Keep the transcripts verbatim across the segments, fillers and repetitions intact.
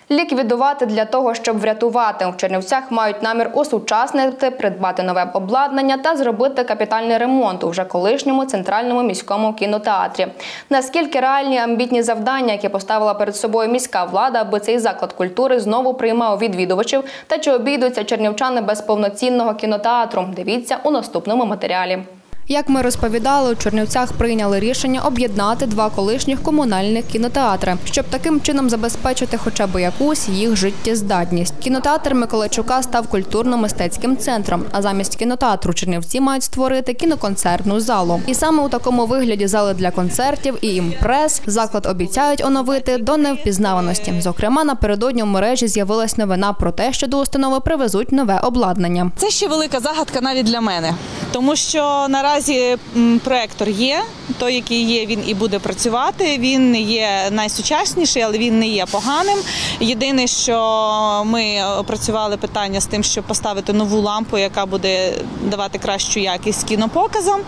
Ліквідувати для того, щоб врятувати. У Чернівцях мають намір осучаснити, придбати нове обладнання та зробити капітальний ремонт у вже колишньому центральному міському кінотеатрі. Наскільки реальні амбітні завдання, які поставила перед собою міська влада, аби цей заклад культури знову приймав відвідувачів, та чи обійдуться чернівчани без повноцінного кінотеатру? Дивіться у наступному матеріалі. Як ми розповідали, у Чернівцях прийняли рішення об'єднати два колишніх комунальних кінотеатри, щоб таким чином забезпечити хоча б якусь їх життєздатність. Кінотеатр Миколайчука став культурно-мистецьким центром, а замість кінотеатру Чернівці мають створити кіноконцертну залу. І саме у такому вигляді зали для концертів і імпрес заклад обіцяють оновити до невпізнаваності. Зокрема, напередодні у мережі з'явилась новина про те, що до установи привезуть нове обладнання. Це ще велика загадка навіть для мене, тому що наразі Наразі проектор є, той, який є, він і буде працювати. Він не є найсучасніший, але він не є поганим. Єдине, що ми опрацювали питання з тим, щоб поставити нову лампу, яка буде давати кращу якість кінопоказам.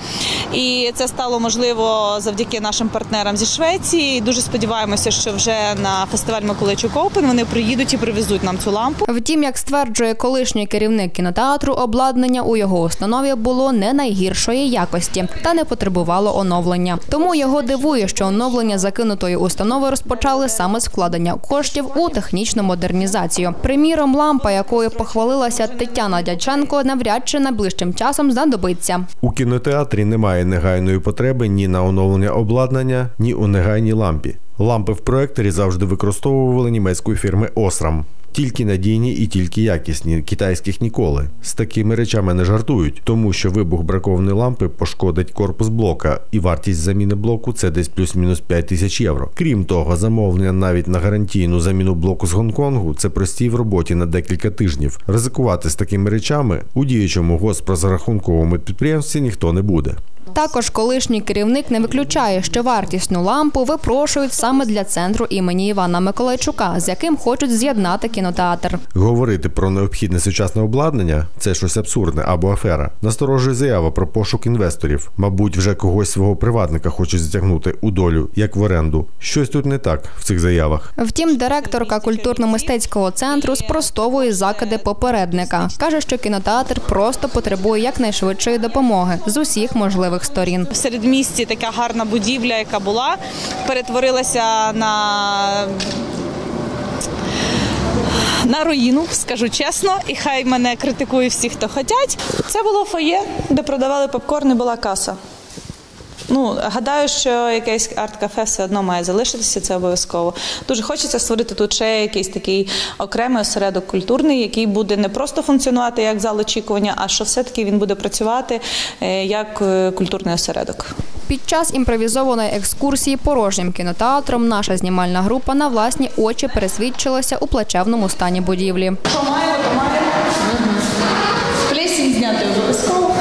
І це стало можливо завдяки нашим партнерам зі Швеції. І дуже сподіваємося, що вже на фестиваль Миколайчук Open вони приїдуть і привезуть нам цю лампу. Втім, як стверджує колишній керівник кінотеатру, обладнання у його установі було не найгіршої якості. якості та не потребувало оновлення. Тому його дивує, що оновлення закинутої установи розпочали саме з вкладення коштів у технічну модернізацію. Приміром, лампа, якою похвалилася Тетяна Дяченко, навряд чи найближчим часом знадобиться. У кінотеатрі немає негайної потреби ні на оновлення обладнання, ні у негайній лампі. Лампи в проекторі завжди використовували німецької фірми Osram. Тільки надійні і тільки якісні, китайських ніколи. З такими речами не жартують, тому що вибух бракованої лампи пошкодить корпус блока, і вартість заміни блоку – це десь плюс-мінус п'ять тисяч євро. Крім того, замовлення навіть на гарантійну заміну блоку з Гонконгу – це простій в роботі на декілька тижнів. Ризикувати з такими речами у діючому госпрозрахунковому підприємстві ніхто не буде. Також колишній керівник не виключає, що вартісну лампу випрошують саме для центру імені Івана Миколайчука, з яким хочуть з'єднати кінотеатр. Говорити про необхідне сучасне обладнання – це щось абсурдне або афера. Насторожує заява про пошук інвесторів. Мабуть, вже когось свого приватника хочуть затягнути у долю, як в оренду. Щось тут не так в цих заявах. Втім, директорка культурно-мистецького центру спростовує закиди попередника. Каже, що кінотеатр просто потребує якнайшвидшої допомоги з усіх можливих сторін. В середмісті така гарна будівля, яка була, перетворилася на на руїну, скажу чесно, і хай мене критикують всі, хто хочуть. Це було фоє, де продавали попкорн і була каса. Ну, гадаю, що якесь арт-кафе все одно має залишитися, це обов'язково. Дуже хочеться створити тут ще якийсь такий окремий осередок культурний, який буде не просто функціонувати як зал очікування, а що все-таки він буде працювати як культурний осередок. Під час імпровізованої екскурсії порожнім кінотеатром наша знімальна група на власні очі пересвідчилася у плачевному стані будівлі. Що маємо, то маємо. Плесінь зняти обов'язково.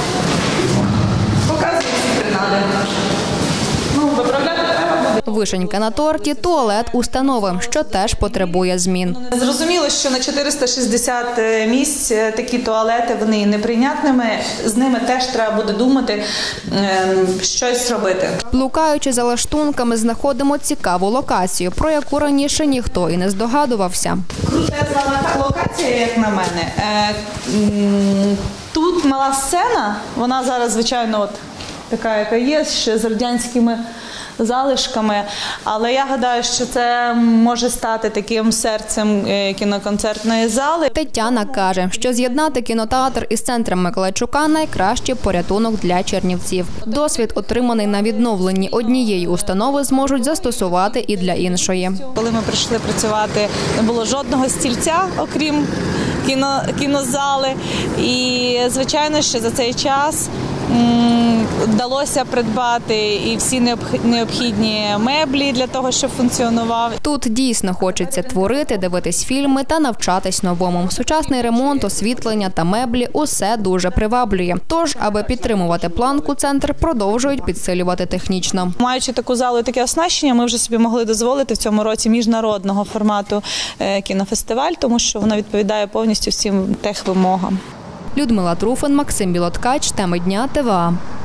Вишенька на торті – туалет установи, що теж потребує змін. Зрозуміло, що на чотириста шістдесят місць такі туалети, вони неприйнятними, з ними теж треба буде думати, щось робити. Блукаючи за лаштунками, знаходимо цікаву локацію, про яку раніше ніхто і не здогадувався. Крутезна локація, як на мене. Тут мала сцена, вона зараз, звичайно, от така, яка є, ще з радянськими залишками, але я гадаю, що це може стати таким серцем кіноконцертної зали. Тетяна каже, що з'єднати кінотеатр із центром Миколайчука – найкращий порятунок для чернівців. Досвід, отриманий на відновленні однієї установи, зможуть застосувати і для іншої. Коли ми прийшли працювати, не було жодного стільця, окрім кіно, кінозали. І, звичайно, що за цей час вдалося придбати і всі необхідні меблі для того, щоб функціонував. Тут дійсно хочеться творити, дивитись фільми та навчатись новому. Сучасний ремонт, освітлення та меблі – усе дуже приваблює. Тож, аби підтримувати планку, центр продовжують підсилювати технічно. Маючи таку залу і таке оснащення, ми вже собі могли дозволити в цьому році міжнародного формату кінофестиваль, тому що воно відповідає повністю всім техвимогам. Людмила Труфан, Максим Білоткач, Теми дня, ТВА.